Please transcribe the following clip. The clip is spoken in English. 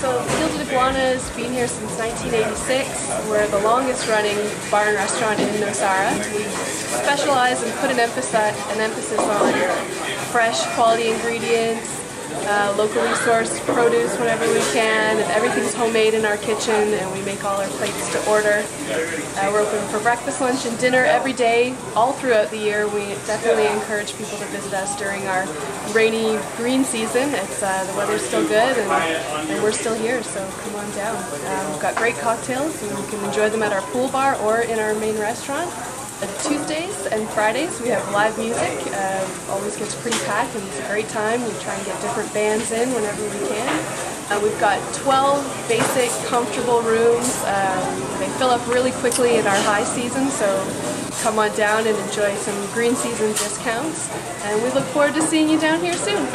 So Gilded Iguana has been here since 1986. We're the longest running bar and restaurant in Nosara. We specialize and put an emphasis on fresh, quality ingredients, locally sourced produce whenever we can, and everything's homemade in our kitchen, and we make all our plates to order. We're open for breakfast, lunch, and dinner every day, all throughout the year. We definitely encourage people to visit us during our rainy green season. The weather's still good, and we're still here, so come on down. We've got great cocktails, and you can enjoy them at our pool bar or in our main restaurant. Tuesdays and Fridays we have live music. Always gets pretty packed and it's a great time. We try and get different bands in whenever we can. We've got 12 basic, comfortable rooms. They fill up really quickly in our high season, so come on down and enjoy some green season discounts. And we look forward to seeing you down here soon.